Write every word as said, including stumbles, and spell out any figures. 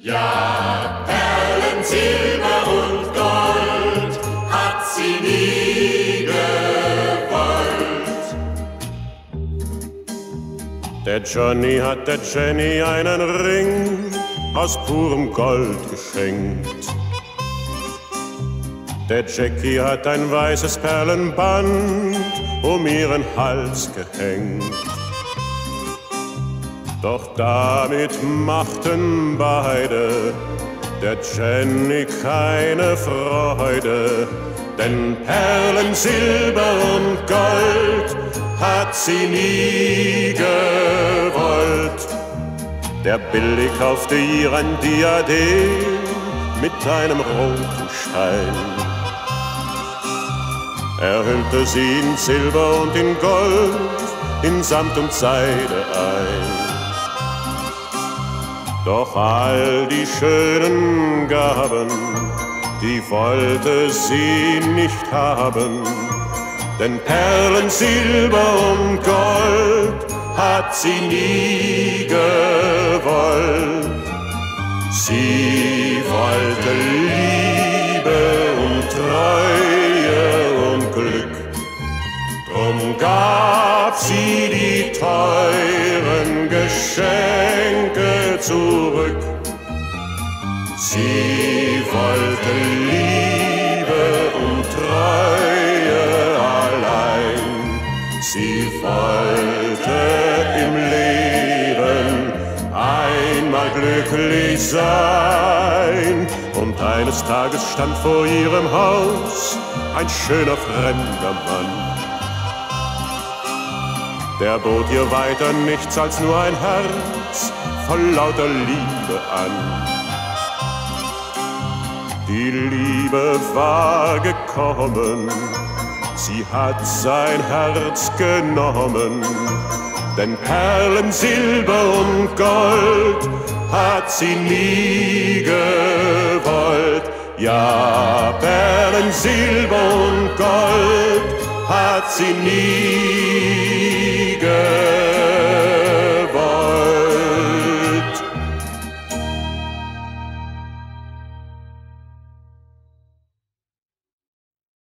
Ja, Perlen, Silber und Gold hat sie nie gewollt. Der Johnny hat der Jenny einen Ring aus purem Gold geschenkt. Der Jackie hat ein weißes Perlenband um ihren Hals gehängt. Doch damit machten beide der Jenny keine Freude, denn Perlen, Silber und Gold hat sie nie gewollt. Der Billy kaufte ihr ein Diadem mit einem roten Stein. Er hüllte sie in Silber und in Gold, in Samt und Seide ein. Doch all die schönen Gaben, die wollte sie nicht haben, denn Perlen, Silber und Gold hat sie nie gewollt. Sie wollte Liebe und Treue und Glück, drum gab sie die teuren Geschenke zurück. Sie wollte Liebe und Treue allein. Sie wollte im Leben einmal glücklich sein. Und eines Tages stand vor ihrem Haus ein schöner fremder Mann. Der bot ihr weiter nichts als nur ein Herz voll lauter Liebe an. Die Liebe war gekommen, sie hat sein Herz genommen, denn Perlen, Silber und Gold hat sie nie gewollt. Ja, Perlen, Silber und Gold hat sie nie